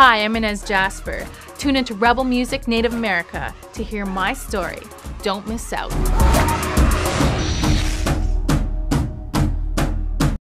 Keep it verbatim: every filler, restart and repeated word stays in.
Hi, I'm Inez Jasper. Tune into Rebel Music Native America to hear my story. Don't miss out.